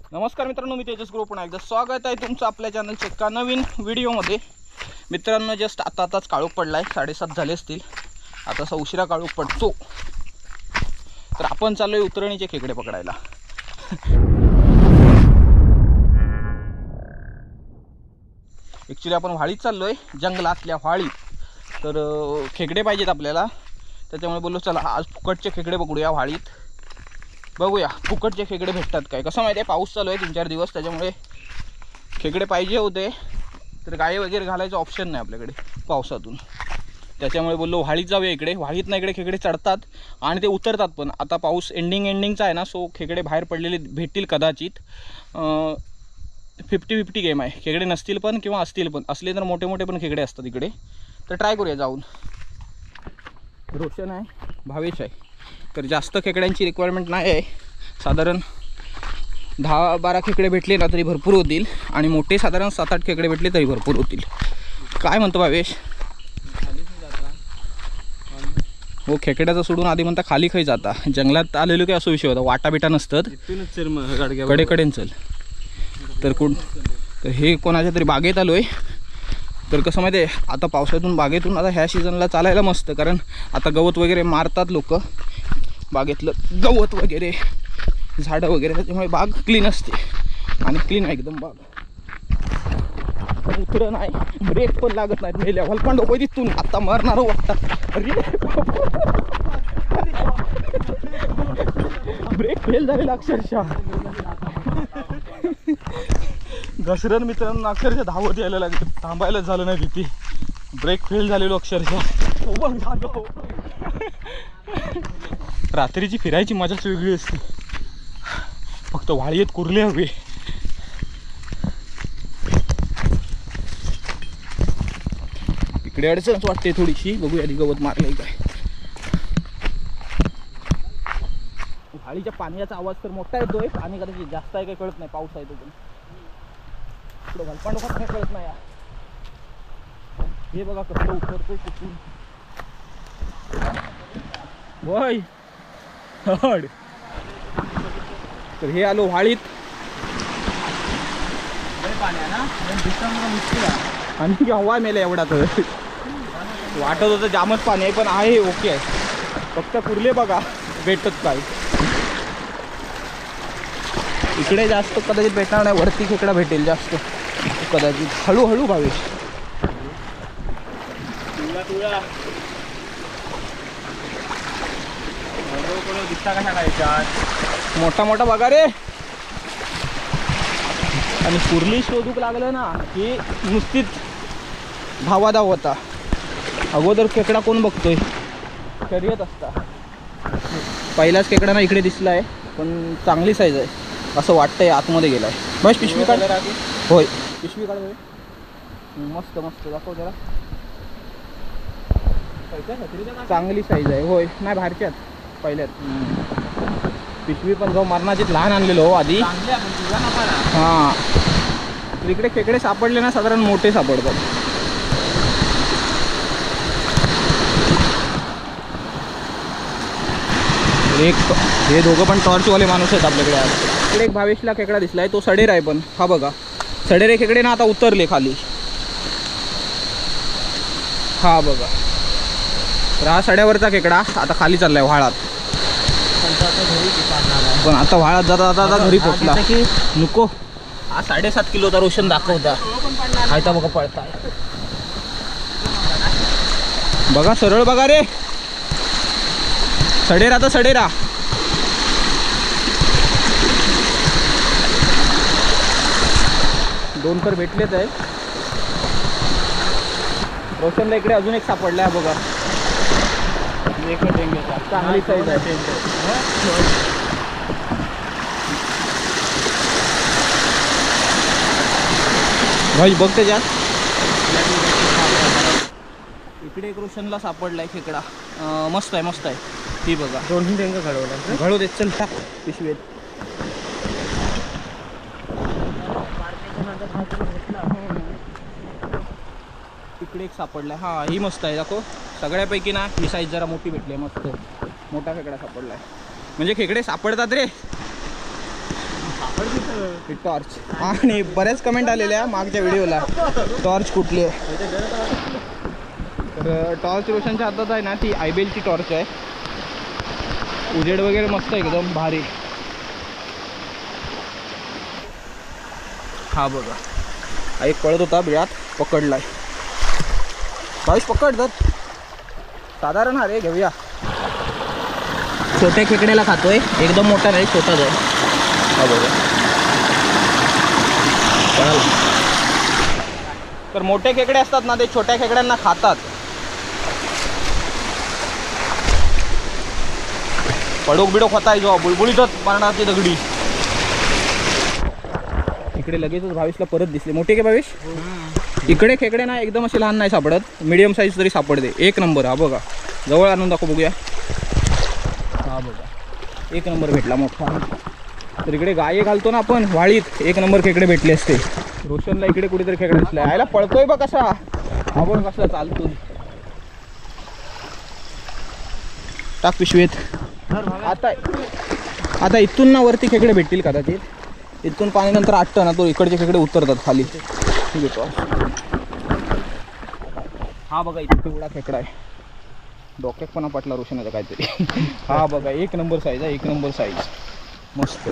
नमस्कार मित्रांनो, मी तेजस ग्रुप पुन्हा एकदा स्वागत आहे तुमचं आपल्या चॅनलच्या एका नवीन व्हिडिओमध्ये। मित्रांनो, जस्ट आताच काळोख पडलाय, 7:30 झाले असतील। आता असा उशिरा काळोख पडतो तर आपण चाललोय उतरणीचे खेकडे पकडायला। ॲक्च्युली आपण व्हाळीत चाललोय, जंगलातल्या व्हाळीत। तर खेकडे पाहिजेत आपल्याला, त्याच्यामुळे बोललो चला आज फुकटचे खेकडे पकडूया व्हाळीत। बघूया फुकटचे खेकडे भेटतात काय। कसं माहिती आहे, पाऊस चालू आहे 3-4 दिवस, त्याच्यामुळे खेकडे पाहिजे होते तर गाळे वगैरे घालायचं ऑप्शन नाही आपल्याकडे पावसातून। त्याच्यामुळे बोललो व्हाळीत जाऊया इकडे। व्हाळीत ना इकडे खेकडे चढतात आणि ते उतरतात पण। आता पाऊस एंडिंगचा आहे ना, सो खेकडे बाहेर पडलेले भेटतील कदाचित। 50-50 गेम आहे, खेकडे नसतील पण किंवा असतील पण। असले तर मोठे मोठे पण खेकडे असतात इकडे, तर ट्राय करूया जाऊन। रोशन आहे, भावेश आहे, तर जास्त खेकड्यांची रिक्वायरमेंट नाही आहे। साधारण 10-12 खेकडे भेटले ना तरी भरपूर होतील, आणि मोठे साधारण 7-8 खेकडे भेटले तरी भरपूर होतील। काय म्हणतो भावेश? हो, खेकड्याचं सोडून आधी म्हणता खाली खाई जाता। जंगलात आलेलो काय असं विषय होता, वाटा बिटा नसतात, कडेकडेन चल। तर हे कोणाच्या तरी बागेत आलो आहे। तर कसं माहिती आहे, आता पावसातून बागेतून आता ह्या सीझनला चालायला मस्त, कारण आता गवत वगैरे मारतात लोक, बागेतलं गवत वगैरे, झाडं वगैरे, त्याच्यामुळे बाग क्लीन असते आणि क्लीन आहे एकदम बाग। उतरं नाही, ब्रेक पण लागत नाहीत, मेल्या पण डोकं तिथून आता मरणार वाटतं। ब्रेक फेल झालेला अक्षरशः। घसरण मित्रांनो, अक्षरशः धावत यायला लागतं, थांबायला झालं नाही तिथे। ब्रेक फेल झालेलो अक्षरशः। रात्रीची फिरायची मजाच वेगळी असते, फक्त व्हाळीत कुरले हवे। इकडे अडचणच वाटते थोडीशी, बघूया आधी गवत मारलंय काय। व्हाळीच्या पाण्याचा आवाज तर मोठा येतोय, पाणी कदाचित जास्त आहे काय कळत नाही, पाऊस आहे तो पण। इकडं घालपांडोखात काय कळत नाही। हे बघा कसं उतरतोय कुठून, वय हड। तर हे आलो व्हाळीत, आणि हवा मेला एवढा, तर वाटत होतं जामच पाणी आहे, पण आहे ओके आहे। फक्त कुर्ले बघा भेटत काय। इकडे जास्त कदाचित भेटणार नाही, वरती खेकडा भेटेल जास्त कदाचित। हळूहळू भावेश, मोठा मोठा बघा रे। आणि कुर्ली शोधूक लागलं ना की नुसतीच धावाधाव होता। अगोदर खेकडा कोण बघतोय, शर्यत असता। पहिलाच खेकडा ना इकडे दिसला आहे, पण चांगली साईज आहे असं वाटतंय, आतमध्ये गेलाय। बस पिशवी काढ, होय पिशवी काढ, मस्त मस्त दाखव जरा। चांगली साईज आहे, होय नाही बाहेरच्यात पहिल्यात। पिशवी पण जाऊ मरणाचीत लहान आणलेलो हो आधी। हां, इकडे खेकडे सापडले ना साधारण मोठे सापडतात। हे दोघं पण टॉर्चवाले माणूस आहेत आपल्याकडे आज। इकडे एक भावेशला खेकडा दिसलाय, तो सडेर आहे, पण हा बघा सडेरे खेकडे ना आता उतरले खाली। हा बघा, तर हा सड्यावरचा खेकडा आता खाली चाललाय व्हाळात। पण आता व्हाळात जाता आता घरी पोचला नको। हा 7.5 किलोचा रोशन दाखवता, खायचा बघा पळता बघा, सरळ बघा रे, सडेरा तर सडेरा। दोन तर भेटलेच आहे। रोशनला इकडे अजून एक सापडला आहे बघा, चांगली साईज आहे। भाई बघ त्याच्यात, इकडे एक रोशनला सापडलाय खेकडा, मस्त आहे मस्त आहे। ती बघा, दोन्ही डेंगा घडवला, घडू देत, चल टाक पिशवीत। इकडे एक सापडलाय, हा ही मस्त आहे दाखव। सगळ्यापैकी ना ही साईज जरा मोठी भेटली, मस्त मोठा खेकडा सापडलाय। म्हणजे खेकडे सापडतात रे, टॉर्च. आणि बऱ्याच कमेंट आलेल्या मागच्या व्हिडिओला, टॉर्च कुठली आहे. तर टॉर्च रोशनच्या हातात आहे ना, ती IBLची टॉर्च आहे. उजेड वगैरे मस्त एकदम भारी. हा बघा, हा एक पळत होता बिळात, पकडलाय. भावेश पकड तर साधारण. हा रे घेऊया. छोट्या खेकड्याला खातोय, एकदम मोठा नाही, छोटाच आहे. हा बघा. तर मोठे खेकडे असतात ना, ते छोट्या खेकड्यांना खातात. पडोक बिडोक होता जो बुलबुलीतच मारणार ती दगडी. इकडे लगेचच भावेशला परत दिसले. मोठे के भावेश? इकडे खेकडे ना एकदम असे लहान नाही सापडत, मीडियम साईज तरी सापडते. एक नंबर. हा बघा, जवळ आणून दाखव बघूया. हा बघा, एक नंबर भेटला मोठा. तर इकडे गाये घालतो ना आपण वाळीत, एक नंबर खेकडे भेटले असते. रोशनला इकडे कुठेतरी खेकडा दिसला. यायला पळतोय बघ कसा. हा बघ कसला चालतो. टाक पिशवीत. आता इथून ना वरती खेकडे भेटतील कदाचित. इथून पाणी नंतर आटतं ना, तो इकडचे खेकडे उतरतात खाली. हा बघा, इथे पिवळा खेकडा आहे. डोक्यात पण पाटला रोशनाचा काहीतरी. हा बघा, एक नंबर साईज आहे, एक नंबर साईज. मस्त.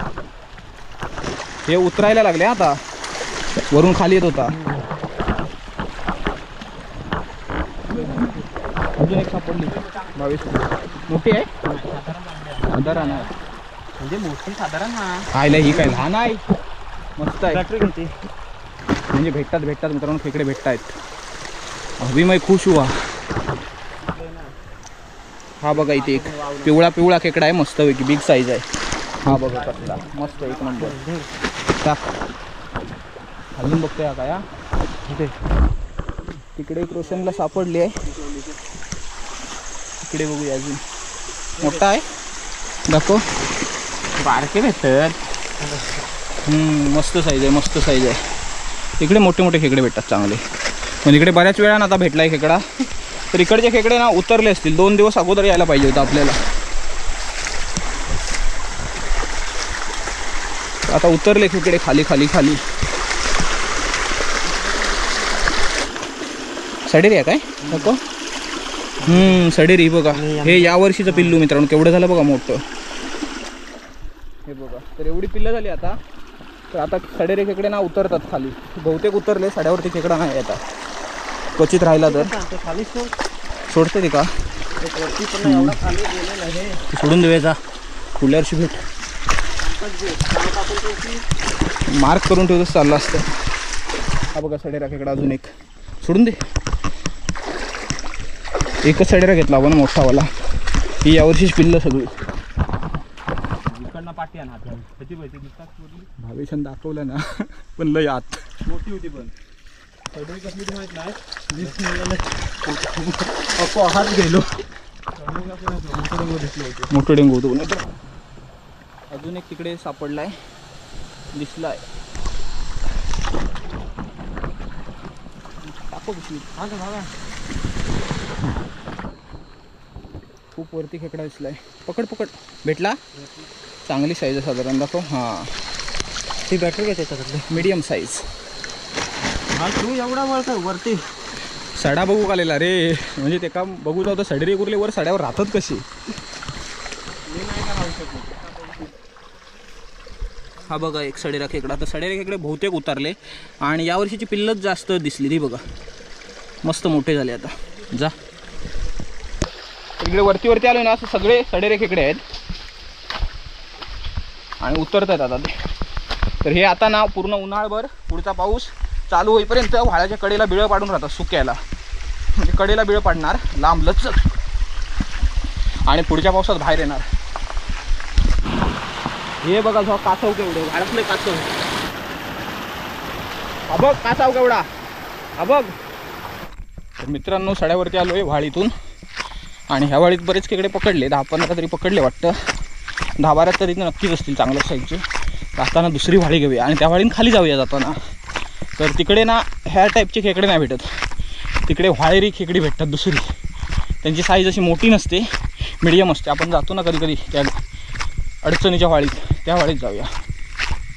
हे उतरायला लागले आता, वरून खाली येत होता. अजून एक सापडली. 22 मोठी आहे साधारण. म्हणजे मोठी साधारण. खायला ही काय लहान आहे, मस्त आहे. म्हणजे भेटतात मित्रांनो, खेकडे भेटत आहेत. अभी मैं खुश हुआ. हा बघा, इथे एक पिवळा खेकडा आहे, मस्त पैकी बिग साईज आहे. हा बघा कसला मस्त, एक नंबर. टाक. अजून बघतोय हा काय. तिकडे एक रोशनला सापडली आहे. इकडे बघूया, अजून मोठा आहे. दाखव. बारके भेटतात. मस्त साईज आहे, मस्त साईज आहे. इकडे मोठे खेकडे भेटतात चांगले. पण इकडे बऱ्याच वेळा आता भेटलाय खेकडा. तर इकडचे खेकडे ना उतरले असतील, 2 दिवस अगोदर यायला पाहिजे होतं आपल्याला. आता उतरले खेकडे खाली खाली खाली. सडेरी आहे काय नको. सडेरी बघा. हे या वर्षीचं पिल्लू मित्रांनो, केवढं झालं बघा मोठं. हे बघा, तर एवढी पिल्लं झाली आता. तर आता सडेरी खेकडे ना उतरतात खाली. बहुतेक उतरले, साड्यावरती खेकडा नाही आता. क्वचित राहिला तर खाली सोडते ते का. सोडून देऊया, पुढल्या वर्षी भेट. मार्क करून ठेवतच चाललं असतं. हा बघा सडेरा खेकडा, अजून एक. सोडून दे. एकच सडेरा घेतला आपण मोठावाला. ही यावर्षीच पिल्लं सगळी. भावेशान दाखवलं ना, पण लय आत मोठी होती. पण सडरी कसली ती माहित नाही. हात गेलो. मोठं डेंगू होतो. अजून एक तिकडे सापडलाय, दिसलाय. टाको पिशवी. खूप वरती खेकडा दिसलाय. पकड भेटला. चांगली साईज आहे साधारण. दाखव. हां, ती बॅटरी काय त्याच्याकडे मीडियम साईज. हा तू एवढा वरती सडा बघू आलेला रे. म्हणजे ते काम बघू जाऊ तर सडरी उरले वर सड्यावर राहतात कशी. हा बघा, एक सडेरा खेकडा. तर सडेरा खेकडे बहुतेक उतरले आणि यावर्षीची पिल्लच जास्त दिसली. ती बघा, मस्त मोठे झाले आता. जा इकडे वरती आलो ना, असं सगळे सडेरे खेकडे आहेत आणि उतरत आहेत आता ते. तर हे आता ना पूर्ण उन्हाळभर, पुढचा पाऊस चालू होईपर्यंत व्हाळाच्या कडेला बिळं पाडून राहतात सुक्याला. म्हणजे कडेला बिळं पाडणार लांब लचक, आणि पुढच्या पावसात बाहेर येणार. हे बघा जो कासव केवढे वाळतले कासव. हा बघ कासव केवढा. हा बघ. तर मित्रांनो, सड्यावरती आलो आहे व्हाळीतून. आणि ह्या वाळीत बरेच खेकडे पकडले, 10-15 तरी पकडले वाटतं. 10-12 तरी नक्कीच असतील चांगल्या साईजचे. जाताना दुसरी व्हाळी घेऊया आणि त्या व्हाळीत खाली जाऊया जाताना. तर तिकडे ना ह्या टाईपचे खेकडे नाही भेटत. तिकडे व्हाळेरी खेकडी भेटतात दुसरी. त्यांची साईज अशी मोठी नसते, मीडियम असते. आपण जातो ना कधी कधी त्या अडचणीच्या व्हाळीत, त्या व्हाळीत जाऊया.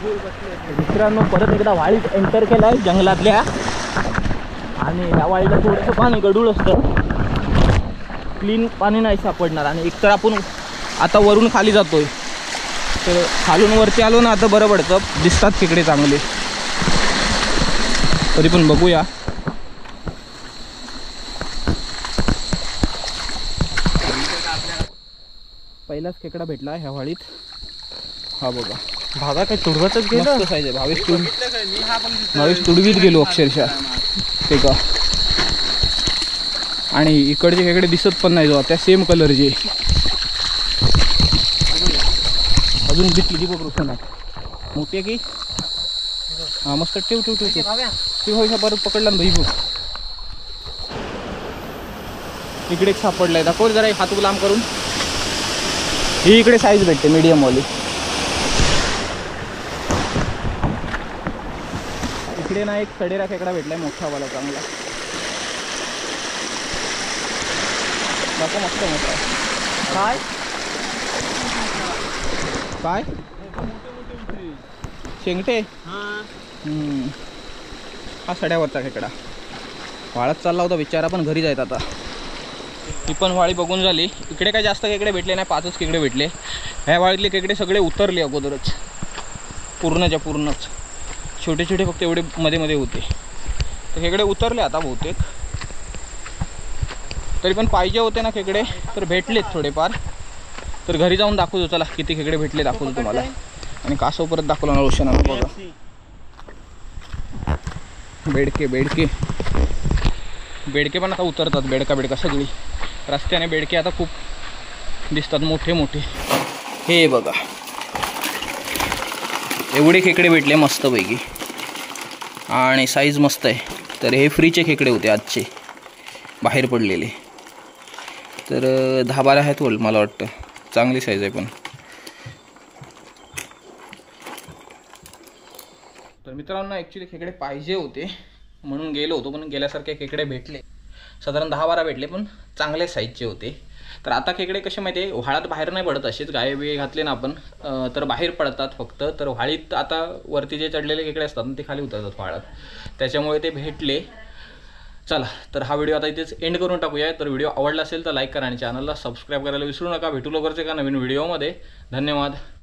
मित्रांनो परत एकदा वाळीत एंटर केलाय जंगलातल्या, आणि ह्या वाळीला थोडंसं पाणी गडूळ असतं, क्लीन पाणी नाही सापडणार. आणि एकतर आपण आता वरून खाली जातोय, तर खालून वरती आलो ना आता बरं पडतं, दिसतात खेकडे चांगले. तरी पण बघूया. पहिलाच खेकडा भेटला ह्या वाळीत. हा बघा, भागा काय तुडवतच गेलं. मस्त साईज आहे. भावेश तुडवीत गेलो अक्षरशः ते का. आणि इकडचे खेकडे दिसत पण नाही, जो त्या सेम कलरचे अजून दिसली ती बघ ना मोठी की. हा मस्त. ठेव ठेव ठेव ठेव ह्या परत पकडला ना भाई बघ. इकडे एक सापडलाय, दाखव जरा एक हात लांब करून. ही इकडे साईज भेटते मीडियम वाली. इकडे ना एक सडेरा खेकडा भेटलाय मोठा वाला चांगला. दाखव मस्त मोठा. काय काय शेंगटे. हा सड्यावरचा खेकडा वाळत चालला होता बिचारा, पण घरी जायत आता. ही पण वाळी बघून झाली. इकडे काय जास्त खेकडे भेटले नाही, 5च खेकडे भेटले. ह्या वाळीतले खेकडे सगळे उतरले अगोदरच, पूर्णच्या पूर्णच. छोटे छोटे फक्त एवढे मध्ये मध्ये होते, तर खेकडे उतरले आता बहुतेक. तरी पण पाहिजे होते ना खेकडे, तर भेटलेत थोडेफार. तर घरी जाऊन दाखवतो, चला किती खेकडे भेटले दाखवतो तुम्हाला. आणि कासव परत दाखवला ना रोशनाला बघा. बेडके बेडके बेडके पण आता उतरतात. बेडका सगळी रस्त्याने बेडके आता खूप दिसतात, मोठे मोठे. हे बघा एवढे खेकडे भेटले मस्तपैकी, आणि साईज मस्त आहे. तर हे फ्रीचे खेकडे होते आजचे, बाहेर पडलेले. तर 10-12 आहेत मला वाटतं. चांगली साईज आहे पण. तर मित्रांनो ॲक्च्युली खेकडे पाहिजे होते म्हणून गेलो होतो, पण गेल्यासारखे खेकडे भेटले. साधारण 10-12 भेटले, पण चांगल्या साईजचे होते. तर आता खेकडे कसे माहिती आहे, व्हाळात बाहेर नाही पडत. असेच गाय बिये घातले ना आपण तर बाहेर पडतात फक्त. तर व्हाळीत आता वरती जे चढलेले खेकडे असतात ना ते खाली उतरतात व्हाळात, त्याच्यामुळे ते भेटले. चला तर हा व्हिडिओ आता इथेच एंड करून टाकूया. तर व्हिडिओ आवडला असेल तर लाईक करा आणि चॅनलला सबस्क्राईब करायला विसरू नका. भेटू लवकरच एका नवीन व्हिडिओमध्ये. धन्यवाद.